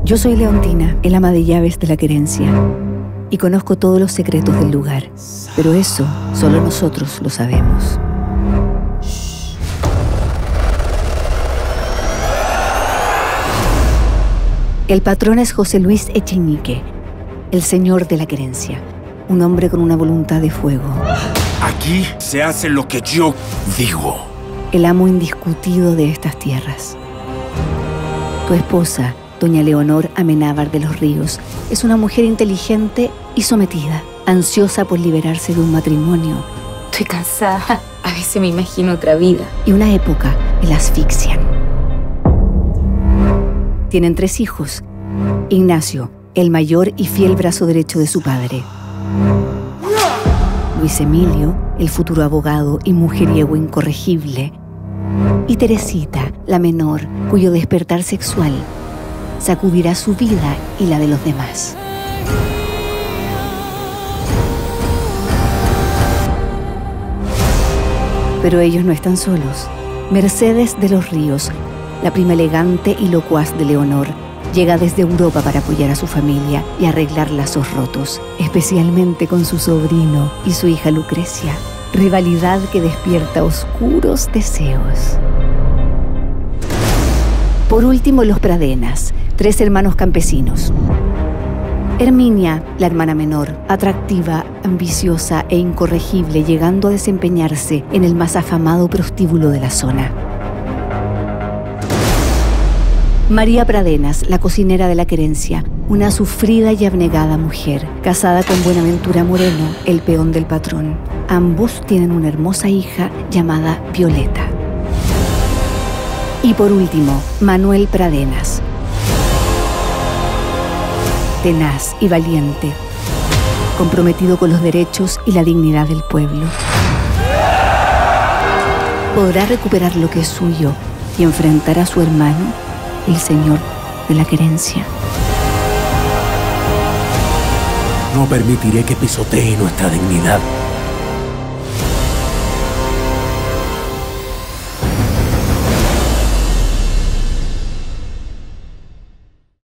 Yo soy Leontina, el ama de llaves de la querencia, y conozco todos los secretos del lugar, pero eso solo nosotros lo sabemos. El patrón es José Luis Echenique, el señor de la querencia, un hombre con una voluntad de fuego. Aquí se hace lo que yo digo. El amo indiscutido de estas tierras. Tu esposa, doña Leonor Amenábar de los Ríos, es una mujer inteligente y sometida, ansiosa por liberarse de un matrimonio. Estoy cansada. A veces me imagino otra vida. Y una época en la asfixian. Tienen 3 hijos. Ignacio, el mayor y fiel brazo derecho de su padre. Luis Emilio, el futuro abogado y mujeriego incorregible. Y Teresita, la menor, cuyo despertar sexual sacudirá su vida y la de los demás. Pero ellos no están solos. Mercedes de los Ríos, la prima elegante y locuaz de Leonor, llega desde Europa para apoyar a su familia y arreglar lazos rotos, especialmente con su sobrino y su hija Lucrecia, rivalidad que despierta oscuros deseos. Por último, los Pradenas, 3 hermanos campesinos. Herminia, la hermana menor, atractiva, ambiciosa e incorregible, llegando a desempeñarse en el más afamado prostíbulo de la zona. María Pradenas, la cocinera de la querencia, una sufrida y abnegada mujer, casada con Buenaventura Moreno, el peón del patrón. Ambos tienen una hermosa hija llamada Violeta. Y por último, Manuel Pradenas, tenaz y valiente, comprometido con los derechos y la dignidad del pueblo. Podrá recuperar lo que es suyo y enfrentar a su hermano, el señor de la querencia. No permitiré que pisotee nuestra dignidad.